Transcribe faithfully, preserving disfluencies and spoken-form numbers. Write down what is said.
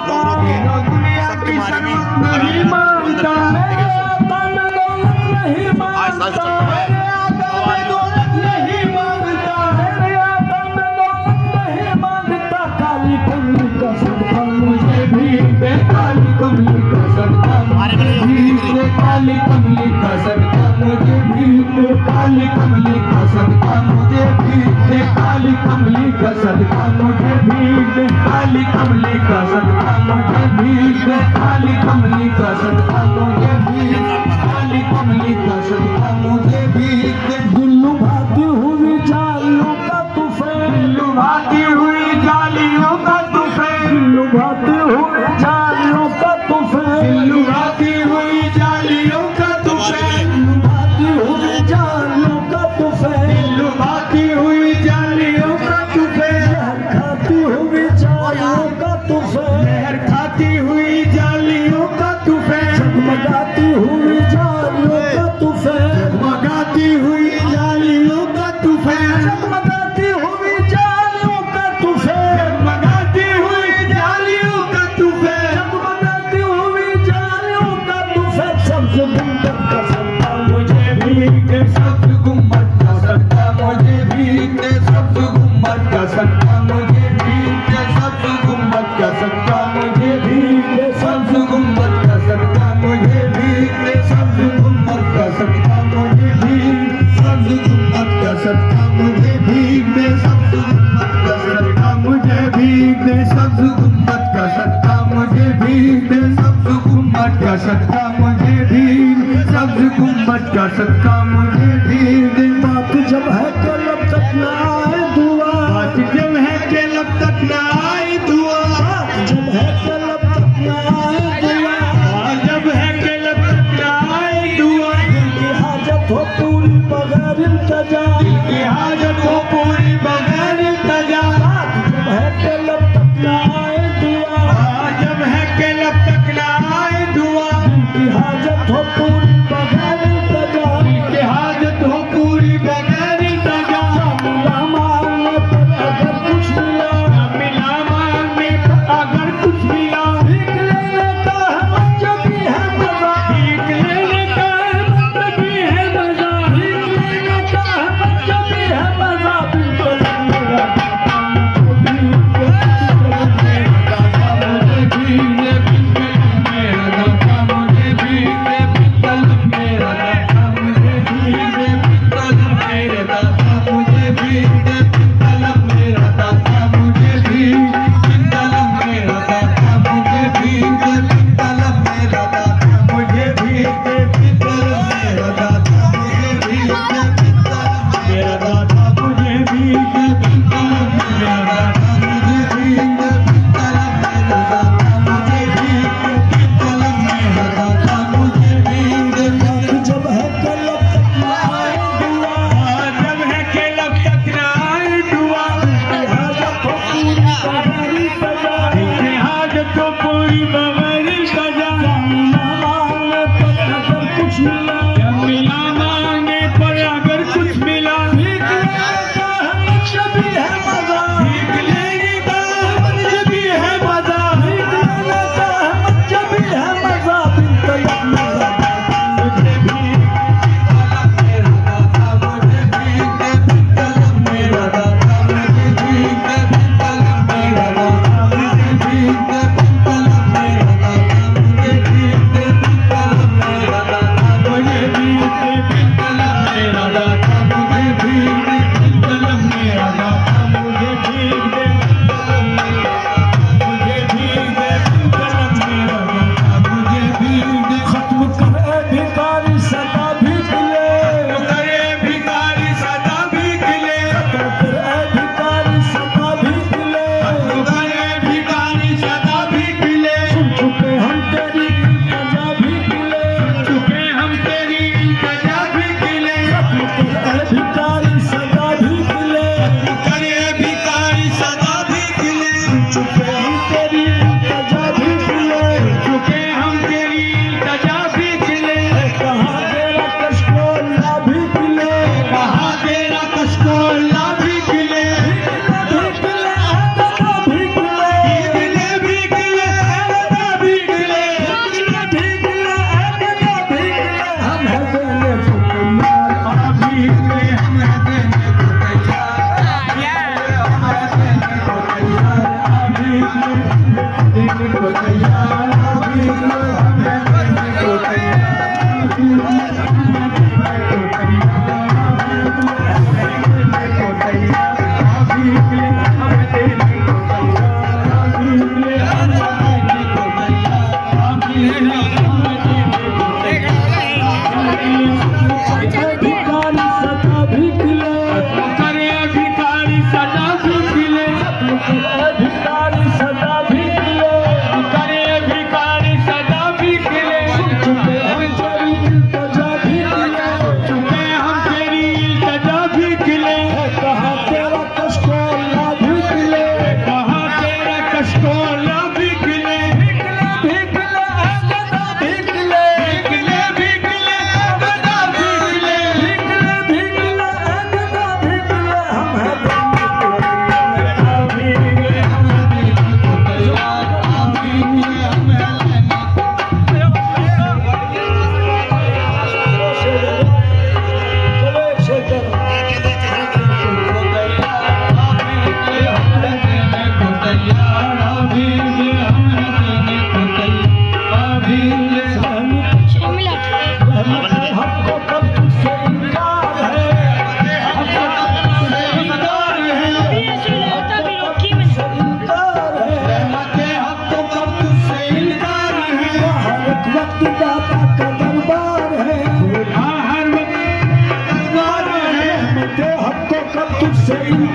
रोक के सबकी मारी में आज साल चल रहा है। काली कमली का सदका मुझे भी दे, काली कमली का सदका मुझे भी दे, काली कमली का सदका मुझे भी दे, काली कमली का सदका मुझे भी दे, काली कमली का सदका मुझे भी दे, काली कमली का सदका मुझे भी दे, काली कमली का सदका मुझे भी दे। गुल्लू भाती हुई जालियों का तूफान, गुल्लू भाती हुई जालियों का तूफान, गुल्लू भाती हुई जालियों का तूफान, गुल्लू भाती हुई जालियों का तूफान, भाती हुई जालियों का तूफान, गुल्लू भाती हुई जालियों का तूफान, खाती हुई जालियों का तूफान, लहर खाती हुई जालियों का तूफान, जगमगाती हुई जालियों का तूफान, जगमगाती हुई जालियों का तूफान, जगमगाती हुई जालियों का तूफान, जगमगाती हुई जालियों का तूफान, जगमगाती हुई जालियों का तूफान। सब्ज गुम्बद का सदका मुझे भी दे, सब्ज गुम्बद का सदका मुझे भी दे, सब्ज गुम्बद का सदका मुझे भी दे, सब्ज गुम्बद का सदका मुझे भी दे, सब्ज गुम्बद का सदका मुझे भी दे, सब्ज गुम्बद का सदका मुझे भी, सब्ज गुम्बद का सदका मुझे भी दे, सब्ज गुम्बद का सदका मुझे भी दे, सब्ज गुम्बद का सदका मुझे भी दे, सब्ज गुम्बद का सदका मुझे भी, सब्ज गुम्बद का सदका मुझे भी दे। बात जब है कि लब तक ना आए दुआ, बात जब है कि लब तक ना आए दुआ, बात जब है कि लब तक ना आए दुआ, बात जब है कि लब तक ना आए दुआ, दिल की हाजत हो पूरी बगैर इल्तिजा, दिल की हाजत हो पूरी बगैर इल्तिजा, बात जब है कि लब तक ना आए दुआ, बात जब है कि लब तक ना आए दुआ, दिल की हाजत हो पूरी बगैर इल्तिजा, दिल की हाजत हो पूरी बगैर इल्तिजा। मिला मांगने पर अगर कुछ मिला, मिला मांगने पर अगर कुछ देने को तैयार अभी हमें देने को तैयार देने को तैयार अभी हमें देने को तैयार अभी हमें देने को तैयार अभी हमें देने को तैयार भिखारी सदा भिखले करे भिखारी सदा भिखले भिखारी सदा भिखले करे भिखारी सदा भिखले चुपे हम तेरी इल्तिजा भिखले चुपे हम तेरी इल्तिजा भिखले कहाँ तेरा कष्टोला भिखले कहाँ तेरा कष्टोला भिखले भिखले सदा भिखले भिखले भिखले सदा भिखले भिखले भिखले सदा भिखले हम है अभी हम देने को तैयार अभी हम हमको कब तुझसे इनकार है इनकार है इनकार है हमको कब तुझसे इनकार है हर वक्त दाता का दरबार है हर वक्त दरबार है हमको कब तुझसे